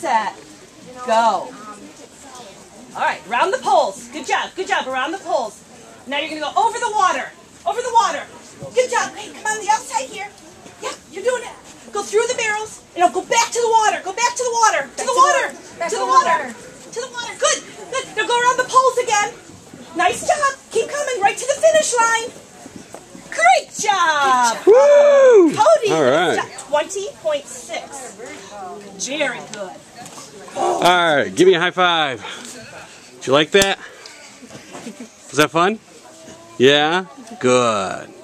set, go. All right, around the poles. Good job, around the poles. Now you're going to go over the water. Good job. Hey, come on the outside here. Yeah, you're doing it. Go through the barrels, and go back to the water. Go back to the water. To the water. Good. Now go around the poles again. Nice job. Keep coming right to the finish line. Great job. Woo! Cody, all right. 20.6. Very good. All right, give me a high five. Did you like that? Was that fun? Yeah? Good.